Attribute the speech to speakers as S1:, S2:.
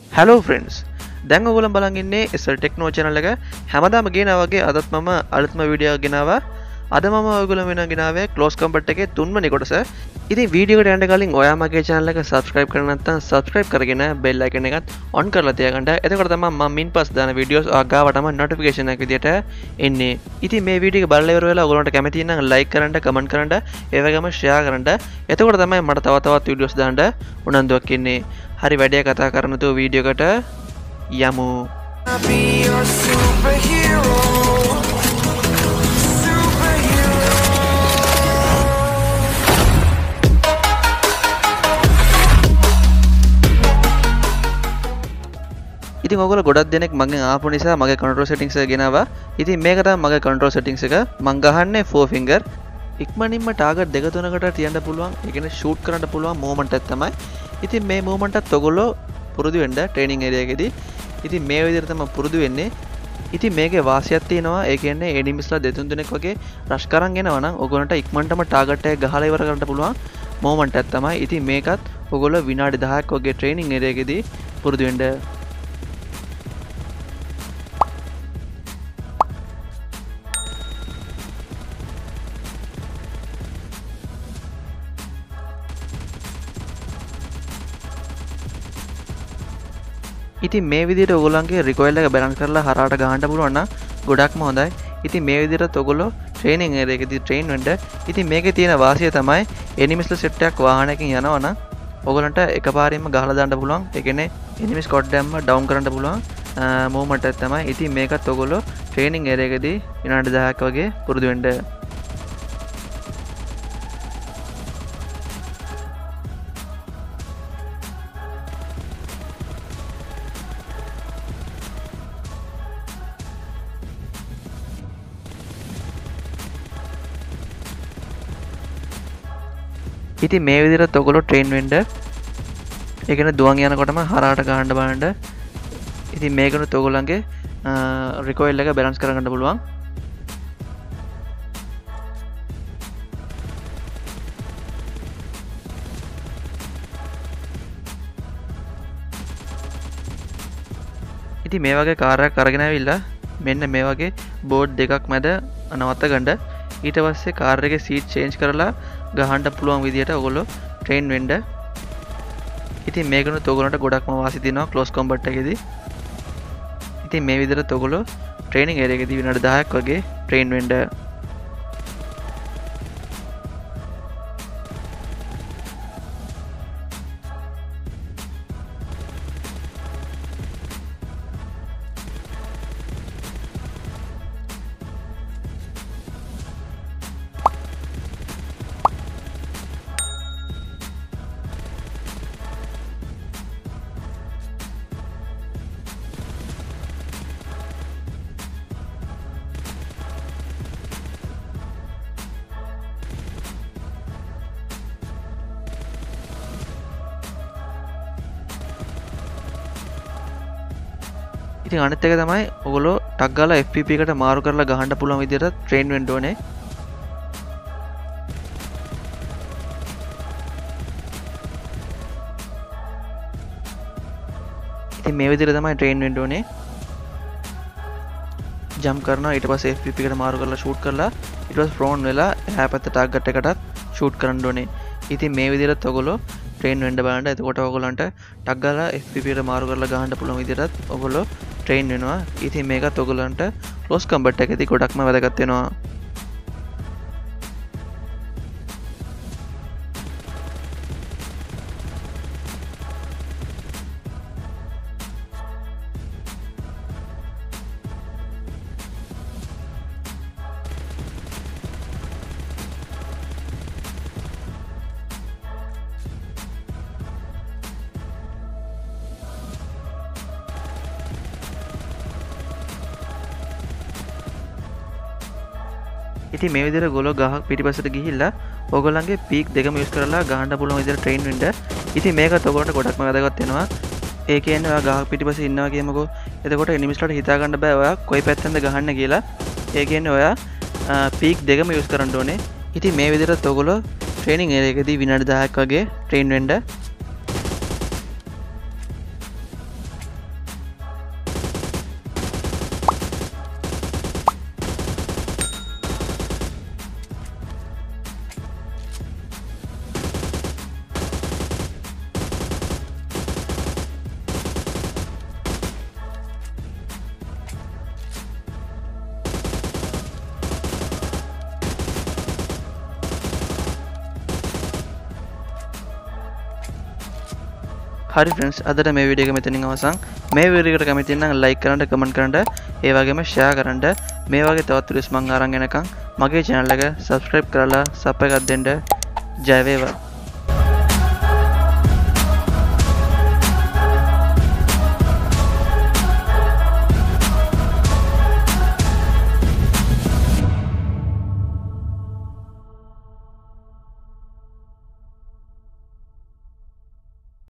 S1: Hello friends. දැන් ඔයගොල්ලෝ බලන් ඉන්නේ SL Techno channel එක. හැමදාම ගෙනා වගේ අදත් මම අලුත්ම වීඩියෝ එකක් ගෙනාවා. අද මම ඔයගොල්ලෝ වෙන ගෙනාවේ Close Combat එකේ තුන්වෙනි කොටස. ඉතින් වීඩියෝ එකට යන්න කලින් ඔයා මගේ channel එක subscribe කරලා නැත්නම් subscribe කරගෙන bell icon එකත් on කරලා තියාගන්න. එතකොට තමයි මම මින් පස් දාන වීඩියෝස් ආගාවටම notification එක විදියට එන්නේ. ඉතින් මේ වීඩියෝ එක බලලා ඉවර වෙලා ඔයගොල්ලන්ට කැමති නම් like කරන්න, comment කරන්න, ඒ වගේම share කරන්න. එතකොට තමයි මට තවත් වීඩියෝස් දාන්න උනන්දුවක් එන්නේ. හරි වැඩේ කතා කරන තු වීඩියෝ එකට යමු. ඉතින් ඔයගොල්ලෝ ගොඩක් දෙනෙක් මගෙන් ආපු නිසා මගේ control settings එක ගෙනාවා. ඉතින් මේක තමයි මගේ control settings එක. මම ගහන්නේ 4 finger. ඉක්මනින්ම ටාගට් දෙක තුනකට තියන්න පුළුවන්. ඒ කියන්නේ shoot කරන්න පුළුවන් movement එක තමයි. ඉතින් මේ movement එකත් ඔයගොල්ලෝ පුරුදු වෙන්න training area එකේදී. ඉතින් මේ විදිහට තමයි පුරුදු වෙන්නේ. ඉතින් මේකේ වාසියක් තියෙනවා. ඒ කියන්නේ enemies-ලා දෙතුන් දෙනෙක් වගේ rush කරන් එනවා නම් ඔයගොල්ලන්ට ඉක්මනටම ටාගට් එක ගහලා ඉවර කරන්න පුළුවන් movement එකක් තමයි. ඉතින් මේකත් ඔයගොල්ලෝ විනාඩි 10ක් වගේ training area එකේදී පුරුදු වෙන්න. ඉතින් මේ විදිහට ඔයගොල්ලන්ගේ recoil එක balance කරලා හරහාට ගහන්න පුළුවන් නම් ගොඩක්ම හොඳයි. ඉතින් මේ විදිහට ඔයගොල්ලෝ training area එකේදී train වෙන්න. ඉතින් මේකේ තියෙන වාසිය තමයි enemies ලා set එකක් වාහනයකින් යනවා නම් ඔයගොල්ලන්ට එකපාරින්ම ගහලා දාන්න පුළුවන්. ඒ කියන්නේ enemy squad දැම්ම down කරන්න පුළුවන් movement එකක් තමයි. ඉතින් මේකත් ඔයගොල්ලෝ training area එකේදී විනාඩි 10ක් වගේ පුරුදු වෙන්න. ඉතින් මේ විදිහට ඔයගොල්ලෝ ට්‍රේන් වෙන්න. ඒ කියන්නේ දුවන් යනකොටම හරහාට ගහන්න බලන්න. ඉතින් මේකනොත් ඔයගොල්ලන්ගේ recoil එක balance කරගන්න පුළුවන්. ඉතින් මේ වගේ කාර් එකක් අරගෙන ආවිල්ලා මෙන්න මේ වගේ බෝඩ් දෙකක් මැද නවත්ත ගන්න. ඊට පස්සේ කාර් එකේ සීට් චේන්ජ් කරලා ගහන්න පුළුවන් විදියට ඔයගොල්ලෝ ට්‍රේන් වෙන්න. ඉතින් මේකනොත් ඔයගොල්ලන්ට ගොඩක්ම වාසි දෙනවා Close Combat එකේදී. ඉතින් මේ විදිහට ඔයගොල්ලෝ ට්‍රේනින් ඒරියා එකේදී විනාඩි 10ක් වගේ ට්‍රේන් වෙන්න. ඉතින් අනිත් එක තමයි ඔයගොල්ලෝ ටක් ගාලා FPP එකට මාරු කරලා ගහන්න පුළුවන් විදිහට ට්‍රේන් වෙන්න ඕනේ. ඉතින් මේ විදිහට තමයි ට්‍රේන් වෙන්න ඕනේ. ජම්ප් කරනවා ඊට පස්සේ FPP එකට මාරු කරලා shoot කරලා ඊට පස්සේ prone වෙලා එහා පැත්ත ටාගට් එකටත් shoot කරන්න ඕනේ. ඉතින් මේ විදිහට ඔයගොල්ලෝ ට්‍රේන් වෙන්න බලන්න. එතකොට ඔයගොල්ලන්ට ටක් ගාලා FPP එකට මාරු කරලා ගහන්න පුළුවන් විදිහට ඔයගොල්ලෝ ට්‍රේන් වෙනවා. ඉතින් මේකත් ඔයගොල්ලන්ට Close Combat එකේදී ගොඩක්ම වැදගත් වෙනවා. ඉතින් මේ විදිහට ගොල්ලෝ ගහක් පිටිපස්සට ගිහිල්ලා ඕගොල්ලන්ගේ පීක් දෙකම යූස් කරලා ගහන්න පුළුවන් විදිහට ට්‍රේන් වෙන්න. ඉතින් මේකත් ඔයගොල්ලන්ට ගොඩක්ම වැදගත් වෙනවා. ඒ කියන්නේ ඔයා ගහක් පිටිපස්සේ ඉන්නවා කියමුකෝ. එතකොට එනිමිස්ලාට හිතා ගන්න බෑ ඔයා කොයි පැත්තෙන්ද ගහන්න කියලා. ඒ කියන්නේ ඔයා පීක් දෙකම යූස් කරන්න ඕනේ. ඉතින් මේ විදිහට ඔයගොල්ලෝ ට්‍රේනින් ඒරියා එකේදී විනාඩි 10ක් වගේ ට්‍රේන් වෙන්න. හරි ෆ්‍රෙන්ඩ්ස් අදට මේ වීඩියෝ එක මෙතනින් අවසන්. මේ වීඩියෝ එකට කැමති නම් ලයික් කරන්න, කමෙන්ට් කරන්න, ඒ වගේම ෂෙයා කරන්න. මේ වගේ තවත් videos මම අරන් එනකම් මගේ channel එක subscribe කරලා සබ් එකක් දෙන්න. ජය වේවා.